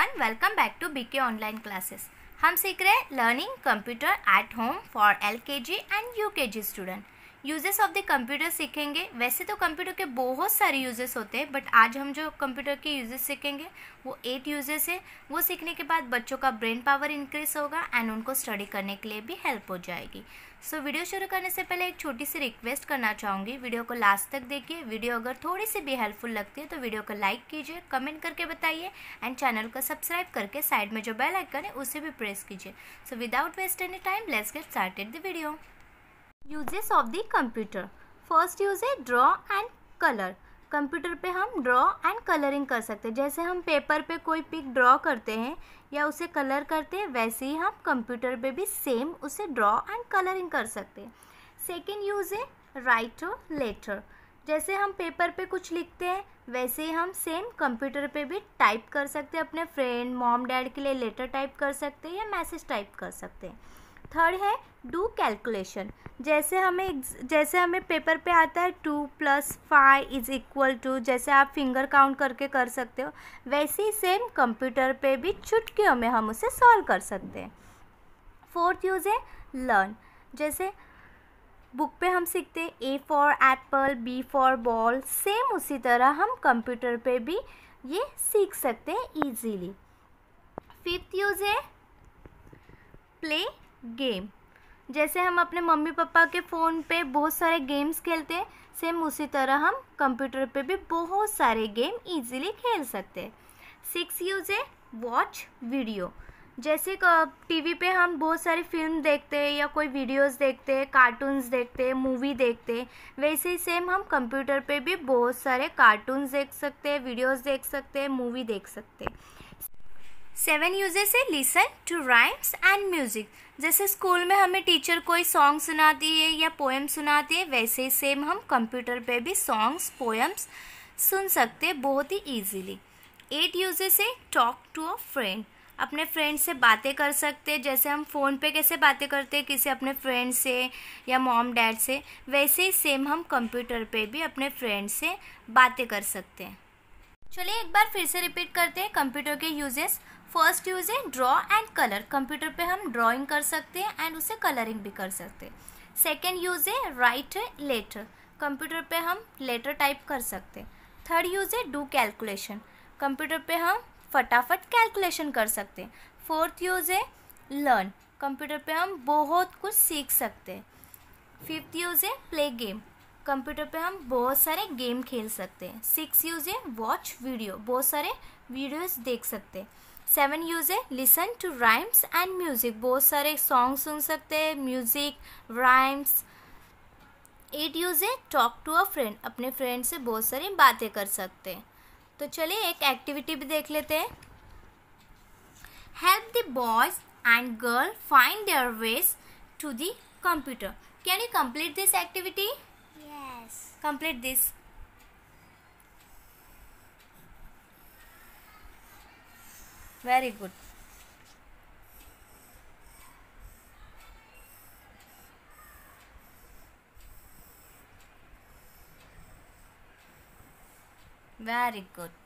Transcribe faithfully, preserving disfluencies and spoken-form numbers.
Everyone, welcome back to BK online classes. हम सीख रहे हैं learning computer at home for LKG and UKG student. Uses of the computer सीखेंगे। वैसे तो कंप्यूटर के बहुत सारे यूजेस होते हैं, बट आज हम जो कंप्यूटर के यूजेस सीखेंगे वो एट यूजेस है। वो सीखने के बाद बच्चों का ब्रेन पावर इंक्रीज होगा एंड उनको स्टडी करने के लिए भी हेल्प हो जाएगी। सो so, वीडियो शुरू करने से पहले एक छोटी सी रिक्वेस्ट करना चाहूँगी, वीडियो को लास्ट तक देखिए। वीडियो अगर थोड़ी सी भी हेल्पफुल लगती है तो वीडियो को लाइक कीजिए, कमेंट करके बताइए एंड चैनल को सब्सक्राइब करके साइड में जो बेल आइकन है उसे भी प्रेस कीजिए। So without waste any time let's get started the video. Uses of the computer. First use है ड्रॉ एंड कलर। कंप्यूटर पे हम ड्रॉ एंड कलरिंग कर सकते हैं। जैसे हम पेपर पे कोई पिक ड्रॉ करते हैं या उसे कलर करते हैं, वैसे ही हम कंप्यूटर पे भी सेम उसे ड्रॉ एंड कलरिंग कर सकते हैं। सेकेंड यूज है राइट लेटर। जैसे हम पेपर पे कुछ लिखते हैं वैसे ही हम सेम कंप्यूटर पे भी टाइप कर सकते हैं। अपने फ्रेंड मॉम डैड के लिए लेटर टाइप कर सकते हैं या मैसेज टाइप कर सकते हैं। थर्ड है डू कैलकुलेशन। जैसे हमें जैसे हमें पेपर पे आता है two plus five is equal to, जैसे आप फिंगर काउंट करके कर सकते हो, वैसे ही सेम कंप्यूटर पे भी चुटकियों में हम उसे सॉल्व कर सकते हैं। फोर्थ यूज है लर्न। जैसे बुक पे हम सीखते हैं A for apple, B for ball, same उसी तरह हम कंप्यूटर पे भी ये सीख सकते हैं ईजीली। फिफ्थ यूज है प्ले गेम। जैसे हम अपने मम्मी पापा के फ़ोन पे बहुत सारे गेम्स खेलते हैं, सेम उसी तरह हम कंप्यूटर पे भी बहुत सारे गेम इजीली खेल सकते हैं। सिक्स यूज है वॉच वीडियो। जैसे टीवी पे हम बहुत सारी फिल्म देखते हैं या कोई वीडियोस देखते हैं, कार्टून्स देखते हैं, मूवी देखते हैं, वैसे ही सेम हम कंप्यूटर पे भी बहुत सारे कार्टून्स देख सकते हैं, वीडियोस देख सकते हैं, मूवी देख सकते हैं। सेवन यूजेस है listen to rhymes and music. जैसे स्कूल में हमें टीचर कोई सॉन्ग सुनाती है या पोएम सुनाती है, वैसे ही सेम हम कंप्यूटर पे भी सॉन्ग्स पोएम्स सुन सकते हैं बहुत ही इजीली। एट यूजेस है टॉक टू अ फ्रेंड। अपने फ्रेंड से बातें कर सकते हैं। जैसे हम फ़ोन पे कैसे बातें करते हैं किसी अपने फ्रेंड से या मॉम डैड से, वैसे ही सेम हम कंप्यूटर पे भी अपने फ्रेंड से बातें कर सकते हैं। चलिए एक बार फिर से रिपीट करते हैं कंप्यूटर के यूजेस। फर्स्ट यूज है ड्रॉ एंड कलर। कंप्यूटर पे हम ड्राइंग कर सकते हैं एंड उसे कलरिंग भी कर सकते हैं। सेकेंड यूज है राइट लेटर। कंप्यूटर पे हम लेटर टाइप कर सकते हैं। थर्ड यूज है डू कैलकुलेशन। कंप्यूटर पे हम फटाफट कैलकुलेशन कर सकते हैं। फोर्थ यूज है लर्न। कंप्यूटर पे हम बहुत कुछ सीख सकते हैं। फिफ्थ यूज है प्ले गेम। कंप्यूटर पे हम बहुत सारे गेम खेल सकते हैं। सिक्स यूज है वॉच वीडियो। बहुत सारे वीडियोस देख सकते हैं। सेवन यूज है listen to rhymes and music. बहुत सारे सॉन्ग सुन सकते हैं, म्यूजिक, राइम्स। एट यूज है टॉक टू अ फ्रेंड। अपने फ्रेंड से बहुत सारी बातें कर सकते हैं। तो चलिए एक एक्टिविटी भी देख लेते हैं। Help the boys and girl find their ways to the computer. Can you complete this activity? Yes. Complete this. Very good. Very good.